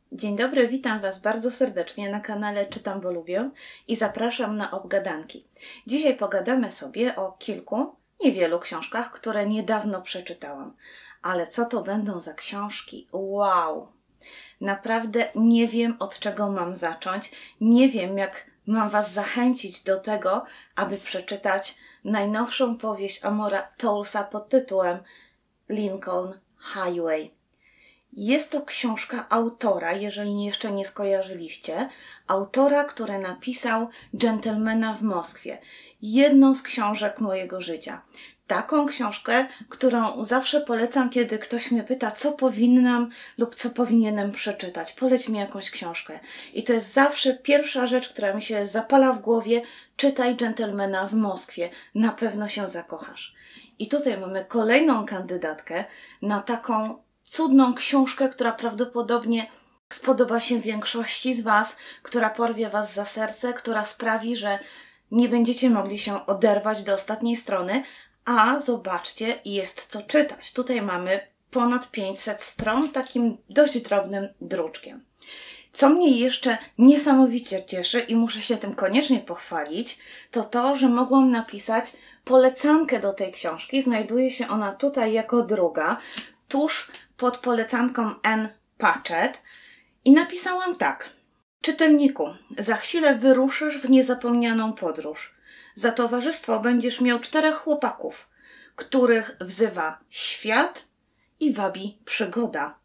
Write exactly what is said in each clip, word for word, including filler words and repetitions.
Dzień dobry, witam Was bardzo serdecznie na kanale Czytam, bo lubię i zapraszam na obgadanki. Dzisiaj pogadamy sobie o kilku, niewielu książkach, które niedawno przeczytałam. Ale co to będą za książki? Wow! Naprawdę nie wiem, od czego mam zacząć. Nie wiem, jak mam Was zachęcić do tego, aby przeczytać najnowszą powieść Amora Towlesa pod tytułem Lincoln Highway. Jest to książka autora, jeżeli jeszcze nie skojarzyliście, autora, który napisał Dżentelmena w Moskwie. Jedną z książek mojego życia. Taką książkę, którą zawsze polecam, kiedy ktoś mnie pyta, co powinnam lub co powinienem przeczytać. Poleć mi jakąś książkę. I to jest zawsze pierwsza rzecz, która mi się zapala w głowie. Czytaj Dżentelmena w Moskwie. Na pewno się zakochasz. I tutaj mamy kolejną kandydatkę na taką cudną książkę, która prawdopodobnie spodoba się większości z Was, która porwie Was za serce, która sprawi, że nie będziecie mogli się oderwać do ostatniej strony, a zobaczcie, jest co czytać. Tutaj mamy ponad pięćset stron takim dość drobnym druczkiem. Co mnie jeszcze niesamowicie cieszy i muszę się tym koniecznie pochwalić, to to, że mogłam napisać polecankę do tej książki. Znajduje się ona tutaj jako druga, tuż pod polecanką Ann Patchett i napisałam tak. Czytelniku, za chwilę wyruszysz w niezapomnianą podróż. Za towarzystwo będziesz miał czterech chłopaków, których wzywa świat i wabi przygoda.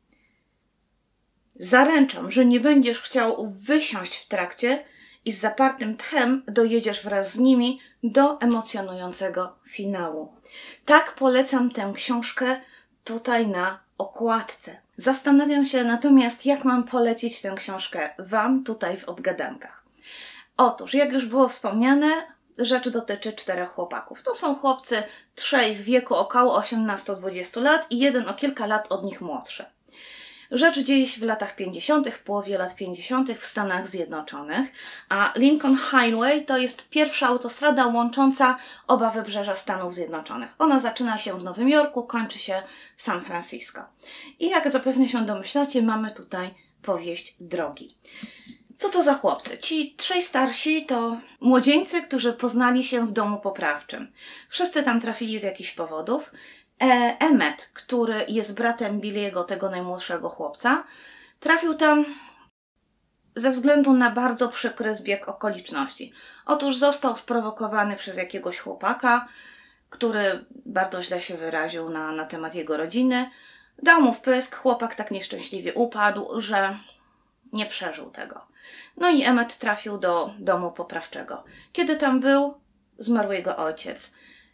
Zaręczam, że nie będziesz chciał wysiąść w trakcie i z zapartym tchem dojedziesz wraz z nimi do emocjonującego finału. Tak polecam tę książkę tutaj na okładce. Zastanawiam się natomiast, jak mam polecić tę książkę Wam tutaj w obgadankach. Otóż, jak już było wspomniane, rzecz dotyczy czterech chłopaków. To są chłopcy trzej w wieku około osiemnastu do dwudziestu lat i jeden o kilka lat od nich młodszy. Rzecz dzieje się w latach pięćdziesiątych, w połowie lat pięćdziesiątych w Stanach Zjednoczonych, a Lincoln Highway to jest pierwsza autostrada łącząca oba wybrzeża Stanów Zjednoczonych. Ona zaczyna się w Nowym Jorku, kończy się w San Francisco. I jak zapewne się domyślacie, mamy tutaj powieść drogi. Co to za chłopcy? Ci trzej starsi to młodzieńcy, którzy poznali się w domu poprawczym. Wszyscy tam trafili z jakichś powodów. Emmet, który jest bratem Billiego, tego najmłodszego chłopca, trafił tam ze względu na bardzo przykry zbieg okoliczności. Otóż został sprowokowany przez jakiegoś chłopaka, który bardzo źle się wyraził na, na temat jego rodziny. Dał mu wpysk, chłopak tak nieszczęśliwie upadł, że nie przeżył tego. No i Emmet trafił do domu poprawczego. Kiedy tam był, zmarł jego ojciec.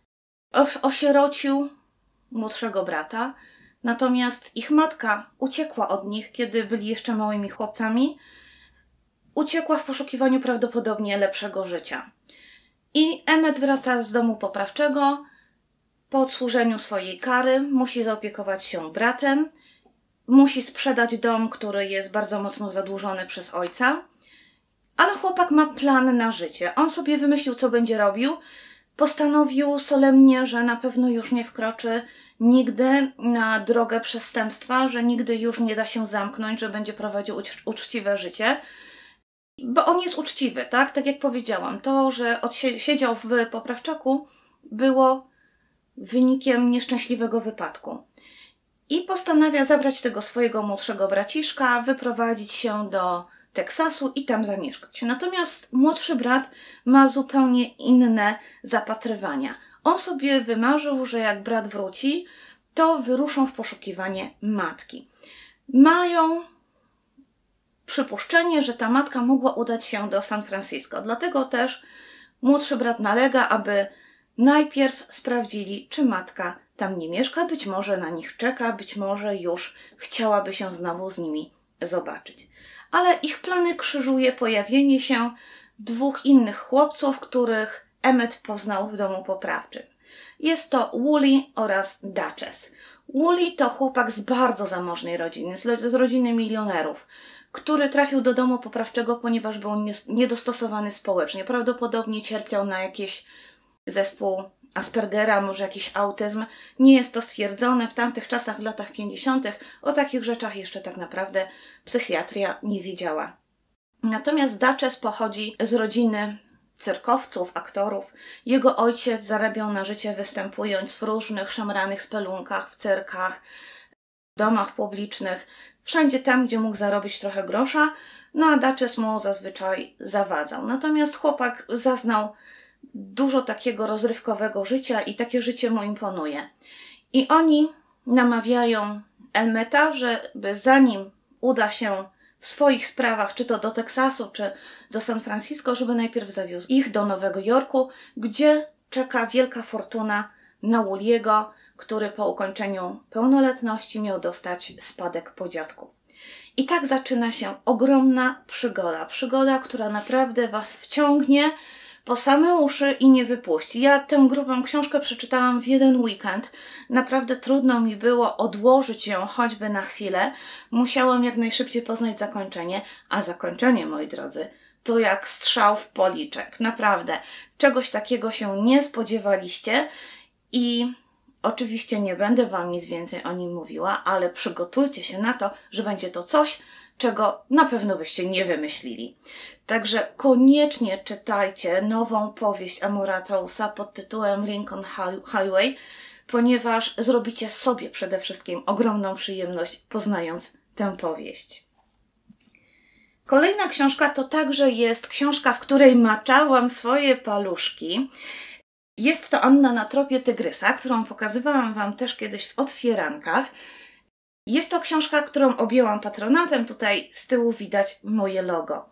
Osierocił młodszego brata, natomiast ich matka uciekła od nich, kiedy byli jeszcze małymi chłopcami. Uciekła w poszukiwaniu prawdopodobnie lepszego życia. I Emmet wraca z domu poprawczego po odsłużeniu swojej kary, musi zaopiekować się bratem, musi sprzedać dom, który jest bardzo mocno zadłużony przez ojca, ale chłopak ma plan na życie. On sobie wymyślił, co będzie robił. Postanowił solemnie, że na pewno już nie wkroczy nigdy na drogę przestępstwa, że nigdy już nie da się zamknąć, że będzie prowadził ucz uczciwe życie. Bo on jest uczciwy, tak? Tak jak powiedziałam. To, że siedział w poprawczaku, było wynikiem nieszczęśliwego wypadku. I postanawia zabrać tego swojego młodszego braciszka, wyprowadzić się do Teksasu i tam zamieszkać. Natomiast młodszy brat ma zupełnie inne zapatrywania. On sobie wymarzył, że jak brat wróci, to wyruszą w poszukiwanie matki. Mają przypuszczenie, że ta matka mogła udać się do San Francisco. Dlatego też młodszy brat nalega, aby najpierw sprawdzili, czy matka tam nie mieszka. Być może na nich czeka, być może już chciałaby się znowu z nimi zobaczyć. Ale ich plany krzyżuje pojawienie się dwóch innych chłopców, których Emmet poznał w domu poprawczym. Jest to Wooly oraz Duchess. Wooly to chłopak z bardzo zamożnej rodziny, z rodziny milionerów, który trafił do domu poprawczego, ponieważ był niedostosowany społecznie. Prawdopodobnie cierpiał na jakiś zespół Aspergera, może jakiś autyzm. Nie jest to stwierdzone. W tamtych czasach, w latach pięćdziesiątych, o takich rzeczach jeszcze tak naprawdę psychiatria nie wiedziała. Natomiast Duchess pochodzi z rodziny cyrkowców, aktorów. Jego ojciec zarabiał na życie występując w różnych szemranych spelunkach, w cyrkach, w domach publicznych, wszędzie tam, gdzie mógł zarobić trochę grosza, no a Duchess mu zazwyczaj zawadzał. Natomiast chłopak zaznał dużo takiego rozrywkowego życia i takie życie mu imponuje. I oni namawiają Elmeta, żeby zanim uda się w swoich sprawach, czy to do Teksasu, czy do San Francisco, żeby najpierw zawiózł ich do Nowego Jorku, gdzie czeka wielka fortuna na Woolley'ego, który po ukończeniu pełnoletności miał dostać spadek po dziadku. I tak zaczyna się ogromna przygoda. Przygoda, która naprawdę was wciągnie po same uszy i nie wypuści. Ja tę grubą książkę przeczytałam w jeden weekend. Naprawdę trudno mi było odłożyć ją choćby na chwilę. Musiałam jak najszybciej poznać zakończenie, a zakończenie, moi drodzy, to jak strzał w policzek. Naprawdę. Czegoś takiego się nie spodziewaliście i oczywiście nie będę wam nic więcej o nim mówiła, ale przygotujcie się na to, że będzie to coś, czego na pewno byście nie wymyślili. Także koniecznie czytajcie nową powieść Amora Tousa pod tytułem Lincoln Highway, ponieważ zrobicie sobie przede wszystkim ogromną przyjemność, poznając tę powieść. Kolejna książka to także jest książka, w której maczałam swoje paluszki. Jest to Anna na tropie tygrysa, którą pokazywałam wam też kiedyś w otwierankach. Jest to książka, którą objęłam patronatem. Tutaj z tyłu widać moje logo.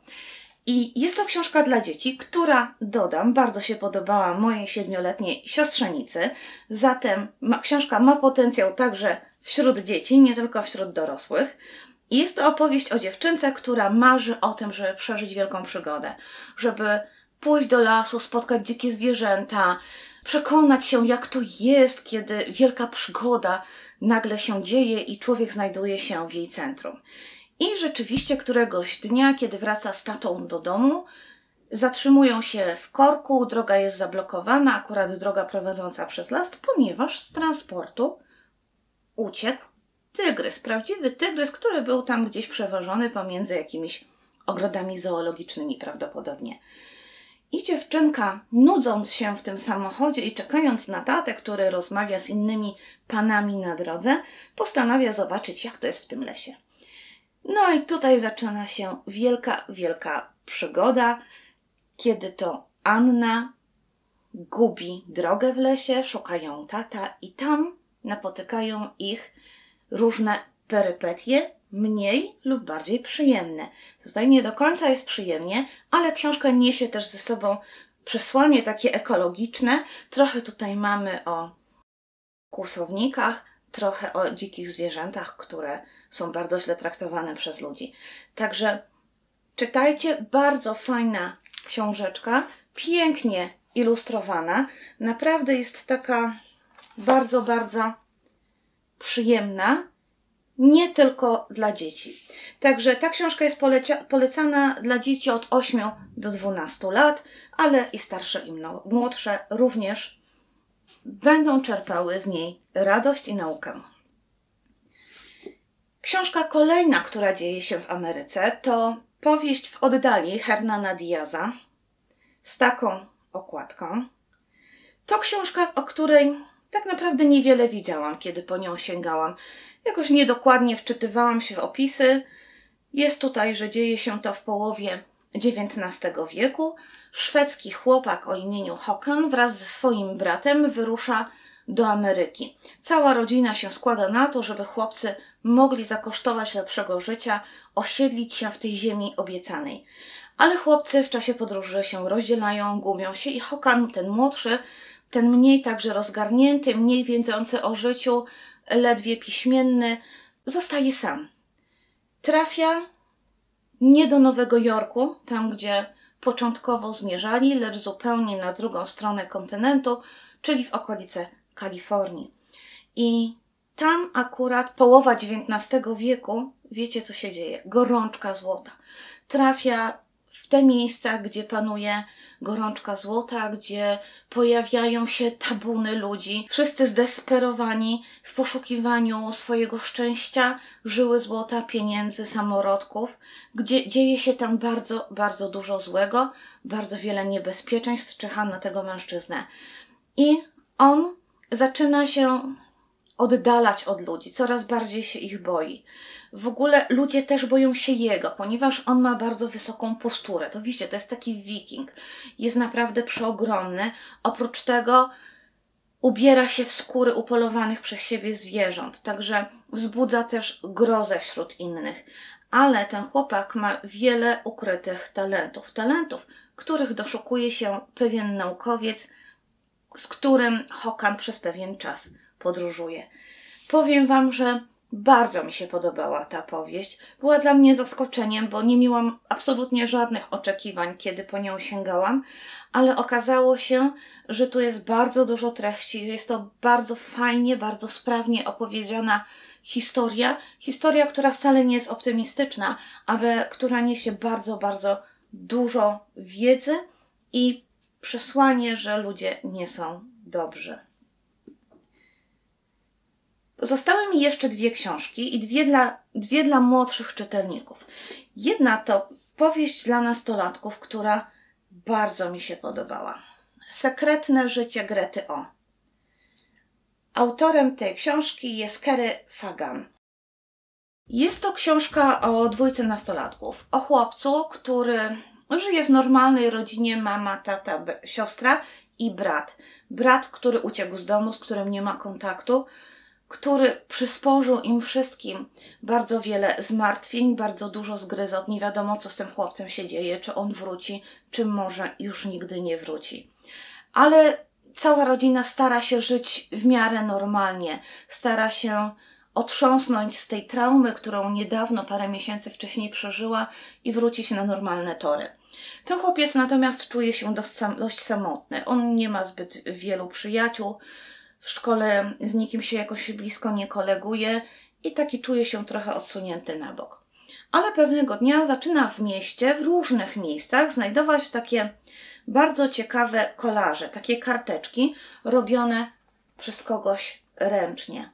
I jest to książka dla dzieci, która, dodam, bardzo się podobała mojej siedmioletniej siostrzenicy. Zatem ma, książka ma potencjał także wśród dzieci, nie tylko wśród dorosłych. I jest to opowieść o dziewczynce, która marzy o tym, żeby przeżyć wielką przygodę. Żeby pójść do lasu, spotkać dzikie zwierzęta, przekonać się, jak to jest, kiedy wielka przygoda nagle się dzieje i człowiek znajduje się w jej centrum. I rzeczywiście któregoś dnia, kiedy wraca z tatą do domu, zatrzymują się w korku, droga jest zablokowana, akurat droga prowadząca przez las, ponieważ z transportu uciekł tygrys, prawdziwy tygrys, który był tam gdzieś przewożony pomiędzy jakimiś ogrodami zoologicznymi prawdopodobnie. I dziewczynka, nudząc się w tym samochodzie i czekając na tatę, który rozmawia z innymi panami na drodze, postanawia zobaczyć, jak to jest w tym lesie. No i tutaj zaczyna się wielka, wielka przygoda, kiedy to Anna gubi drogę w lesie, szukają tata i tam napotykają ich różne perypetie, mniej lub bardziej przyjemne. Tutaj nie do końca jest przyjemnie, ale książka niesie też ze sobą przesłanie takie ekologiczne. Trochę tutaj mamy o kłusownikach, trochę o dzikich zwierzętach, które są bardzo źle traktowane przez ludzi. Także czytajcie, bardzo fajna książeczka, pięknie ilustrowana. Naprawdę jest taka bardzo, bardzo przyjemna. Nie tylko dla dzieci. Także ta książka jest polecana dla dzieci od ośmiu do dwunastu lat, ale i starsze i młodsze również będą czerpały z niej radość i naukę. Książka kolejna, która dzieje się w Ameryce, to powieść w oddali Hernana Diaza z taką okładką. To książka, o której tak naprawdę niewiele widziałam, kiedy po nią sięgałam. Jakoś niedokładnie wczytywałam się w opisy. Jest tutaj, że dzieje się to w połowie dziewiętnastego wieku. Szwedzki chłopak o imieniu Håkan wraz ze swoim bratem wyrusza do Ameryki. Cała rodzina się składa na to, żeby chłopcy mogli zakosztować lepszego życia, osiedlić się w tej ziemi obiecanej. Ale chłopcy w czasie podróży się rozdzielają, gubią się i Håkan, ten młodszy, ten mniej także rozgarnięty, mniej wiedzący o życiu, ledwie piśmienny, zostaje sam. Trafia nie do Nowego Jorku, tam gdzie początkowo zmierzali, lecz zupełnie na drugą stronę kontynentu, czyli w okolice Kalifornii. I tam akurat połowa dziewiętnastego wieku, wiecie co się dzieje, gorączka złota. Trafia w te miejsca, gdzie panuje gorączka złota, gdzie pojawiają się tabuny ludzi, wszyscy zdesperowani w poszukiwaniu swojego szczęścia, żyły złota, pieniędzy, samorodków, gdzie dzieje się tam bardzo, bardzo dużo złego, bardzo wiele niebezpieczeństw czyha na tego mężczyznę. I on zaczyna się oddalać od ludzi, coraz bardziej się ich boi. W ogóle ludzie też boją się jego, ponieważ on ma bardzo wysoką posturę. To wiecie, to jest taki wiking. Jest naprawdę przeogromny. Oprócz tego ubiera się w skóry upolowanych przez siebie zwierząt, także wzbudza też grozę wśród innych. Ale ten chłopak ma wiele ukrytych talentów. Talentów, których doszukuje się pewien naukowiec, z którym Hokan przez pewien czas podróżuje. Powiem wam, że bardzo mi się podobała ta powieść. Była dla mnie zaskoczeniem, bo nie miałam absolutnie żadnych oczekiwań, kiedy po nią sięgałam, ale okazało się, że tu jest bardzo dużo treści, że jest to bardzo fajnie, bardzo sprawnie opowiedziana historia. Historia, która wcale nie jest optymistyczna, ale która niesie bardzo, bardzo dużo wiedzy i przesłanie, że ludzie nie są dobrzy. Zostały mi jeszcze dwie książki i dwie dla, dwie dla młodszych czytelników. Jedna to powieść dla nastolatków, która bardzo mi się podobała. Sekretne życie Grety O. Autorem tej książki jest Kerry Fagan. Jest to książka o dwójce nastolatków. O chłopcu, który żyje w normalnej rodzinie, mama, tata, siostra i brat. Brat, który uciekł z domu, z którym nie ma kontaktu, który przysporzył im wszystkim bardzo wiele zmartwień, bardzo dużo zgryzot. Nie wiadomo, co z tym chłopcem się dzieje, czy on wróci, czy może już nigdy nie wróci. Ale cała rodzina stara się żyć w miarę normalnie, stara się otrząsnąć z tej traumy, którą niedawno, parę miesięcy wcześniej przeżyła i wrócić na normalne tory. Ten chłopiec natomiast czuje się dość, dość samotny. On nie ma zbyt wielu przyjaciół, w szkole z nikim się jakoś blisko nie koleguje i taki czuje się trochę odsunięty na bok. Ale pewnego dnia zaczyna w mieście, w różnych miejscach znajdować takie bardzo ciekawe kolaże, takie karteczki robione przez kogoś ręcznie.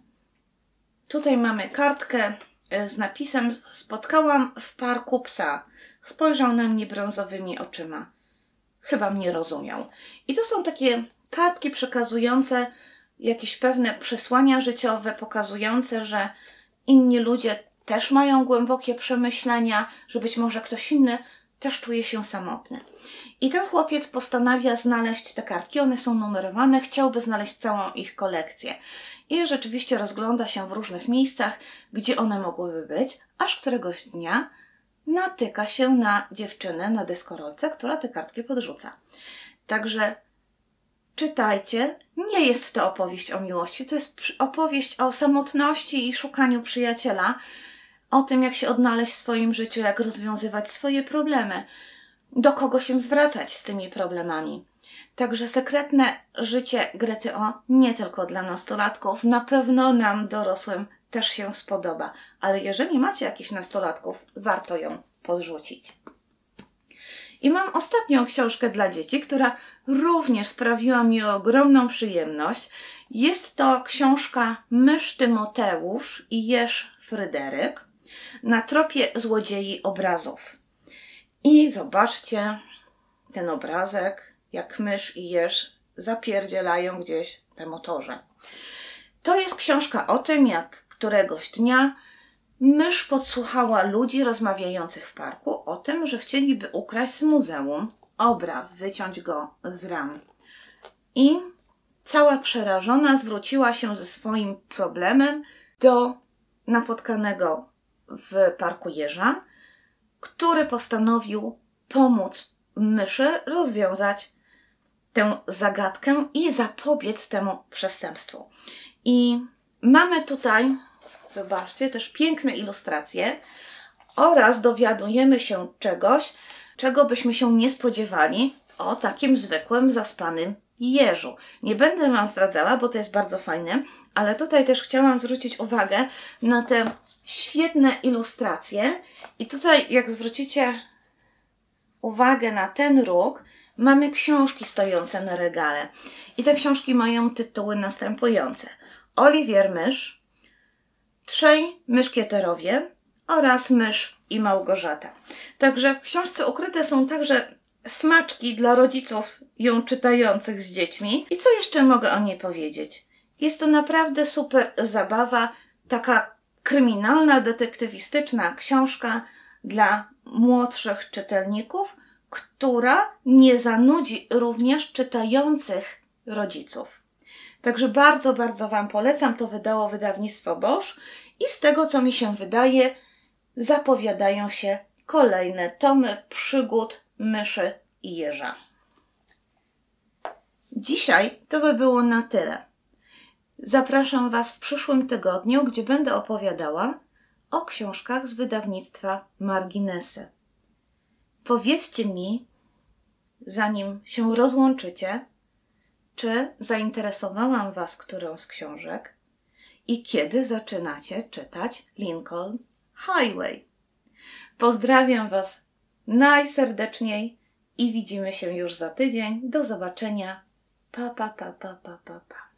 Tutaj mamy kartkę z napisem: spotkałam w parku psa. Spojrzał na mnie brązowymi oczyma. Chyba mnie rozumiał. I to są takie kartki przekazujące jakieś pewne przesłania życiowe, pokazujące, że inni ludzie też mają głębokie przemyślenia, że być może ktoś inny też czuje się samotny. I ten chłopiec postanawia znaleźć te kartki, one są numerowane, chciałby znaleźć całą ich kolekcję. I rzeczywiście rozgląda się w różnych miejscach, gdzie one mogłyby być, aż któregoś dnia natyka się na dziewczynę na deskorolce, która te kartki podrzuca. Także czytajcie, nie jest to opowieść o miłości, to jest opowieść o samotności i szukaniu przyjaciela, o tym, jak się odnaleźć w swoim życiu, jak rozwiązywać swoje problemy, do kogo się zwracać z tymi problemami. Także sekretne życie Grety O nie tylko dla nastolatków, na pewno nam dorosłym też się spodoba, ale jeżeli macie jakichś nastolatków, warto ją podrzucić. I mam ostatnią książkę dla dzieci, która również sprawiła mi ogromną przyjemność. Jest to książka Mysz Tymoteusz i Jeż Fryderyk na tropie złodziei obrazów. I zobaczcie ten obrazek, jak mysz i jeż zapierdzielają gdzieś na motorze. To jest książka o tym, jak któregoś dnia mysz podsłuchała ludzi rozmawiających w parku o tym, że chcieliby ukraść z muzeum obraz, wyciąć go z ram. I cała przerażona zwróciła się ze swoim problemem do napotkanego w parku jeża, który postanowił pomóc myszy rozwiązać tę zagadkę i zapobiec temu przestępstwu. I mamy tutaj, zobaczcie, też piękne ilustracje oraz dowiadujemy się czegoś, czego byśmy się nie spodziewali o takim zwykłym, zaspanym jeżu. Nie będę wam zdradzała, bo to jest bardzo fajne, ale tutaj też chciałam zwrócić uwagę na te świetne ilustracje. I tutaj, jak zwrócicie uwagę na ten róg, mamy książki stojące na regale. I te książki mają tytuły następujące. Oliwier Mysz, Trzej Myszkieterowie oraz Mysz i Małgorzata. Także w książce ukryte są także smaczki dla rodziców ją czytających z dziećmi. I co jeszcze mogę o niej powiedzieć? Jest to naprawdę super zabawa, taka kryminalna, detektywistyczna książka dla młodszych czytelników, która nie zanudzi również czytających rodziców. Także bardzo, bardzo Wam polecam. To wydało wydawnictwo Bosch i z tego, co mi się wydaje, zapowiadają się kolejne tomy przygód myszy i jeża. Dzisiaj to by było na tyle. Zapraszam Was w przyszłym tygodniu, gdzie będę opowiadała o książkach z wydawnictwa Marginesy. Powiedzcie mi, zanim się rozłączycie, czy zainteresowałam Was którą z książek i kiedy zaczynacie czytać Lincoln Highway. Pozdrawiam Was najserdeczniej i widzimy się już za tydzień. Do zobaczenia. Pa, pa, pa, pa, pa, pa, pa.